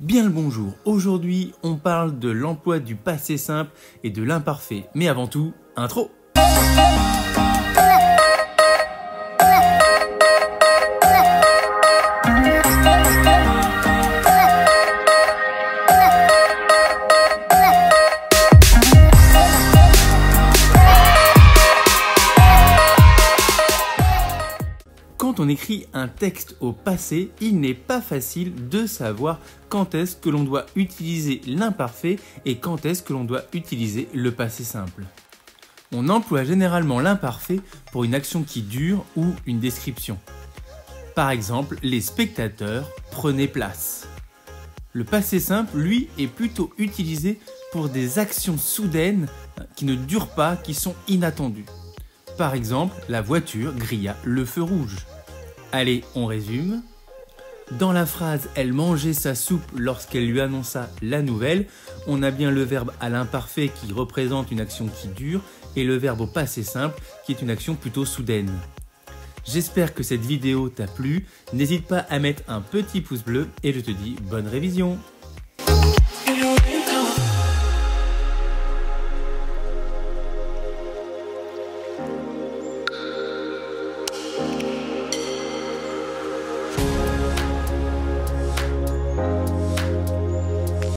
Bien le bonjour, aujourd'hui on parle de l'emploi du passé simple et de l'imparfait. Mais avant tout, intro. Quand on écrit un texte au passé, il n'est pas facile de savoir quand est-ce que l'on doit utiliser l'imparfait et quand est-ce que l'on doit utiliser le passé simple. On emploie généralement l'imparfait pour une action qui dure ou une description. Par exemple, les spectateurs prenaient place. Le passé simple, lui, est plutôt utilisé pour des actions soudaines qui ne durent pas, qui sont inattendues. Par exemple, la voiture grilla le feu rouge. Allez, on résume. Dans la phrase « Elle mangeait sa soupe lorsqu'elle lui annonça la nouvelle », on a bien le verbe à l'imparfait qui représente une action qui dure et le verbe au passé simple qui est une action plutôt soudaine. J'espère que cette vidéo t'a plu. N'hésite pas à mettre un petit pouce bleu et je te dis bonne révision.